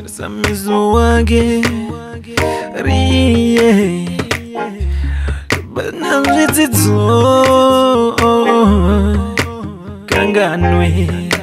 Samizo wage riye banamjitizo kanganwe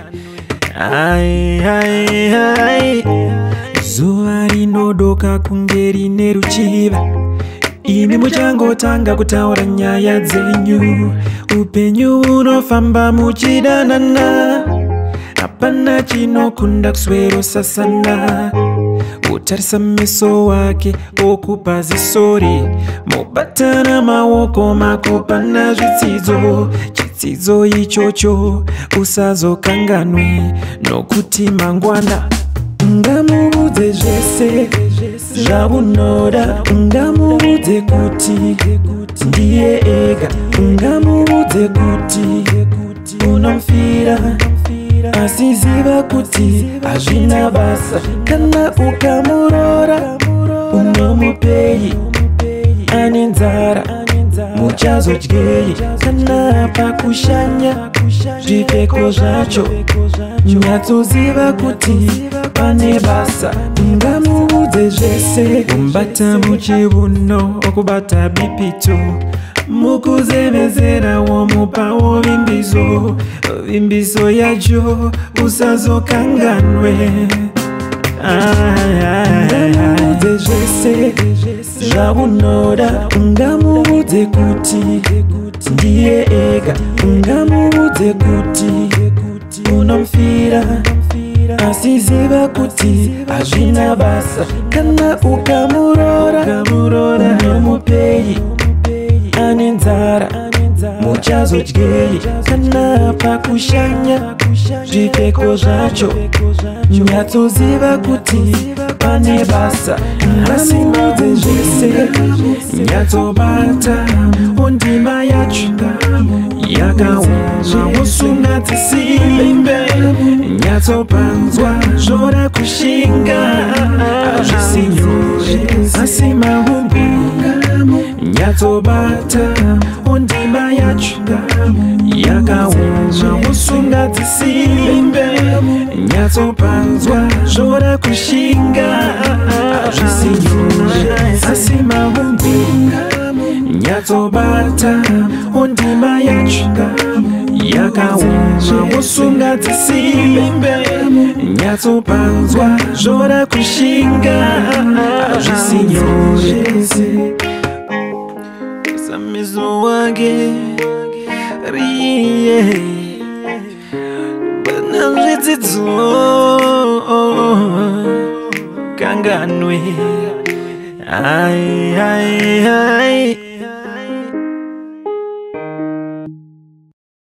ai zuwa rinodoka kungeri neruchiva imi muchangotanga kutaura nyaya dzenyu upenyu unofamba muchidanana hapana chinokunda kuswero sasana utarisa meso wake okupa zisori mubatana maoko makopana zvitsidzo chitsidzo ichocho usazokanganwe nokuti mangwana ungamuudze zvese zvaunoda ungamuudze kuti ndiye ega ungamuudze kuti unomfira asi ziva kuti hazvina basa kana ukamurora unomupei ane nzara muchazodyei kana pakushanya zvipfeko zvacho nyatsoziva kuti pane basa ungamuudze zvese kumbata muchiuno okubata bipito mukuzemezera womupawo vimbiso yacho usazokanganwe ungamuudze zvese zvaunoda ungamuudze kuti ndiye ega ungamuudze kuti unomfira asi ziva kuti hazvina basa kana ukamurora unomupei ane nzara muchazodyei kana pakushanya zvipfeko zvacho nyatsoziva kuti pane basa asiudze zvese nyatsobata ondima yacho yakaoma wosunga dzisimbe nyatsopanzwa zvoda kushinga hazvisinyore asi mahumbi nyatsobata ondima yacho yakaoma wosunga dzisimbe nyatsopanzwa zvoda kushinga hazvisinyore asi mahumbi nyatsobata ondima yacho yakaoma wosunga dzisimbe nyatsopanzwa zvoda kushinga hazvisinyore samizo wage riye banamjitizo kanganwe ai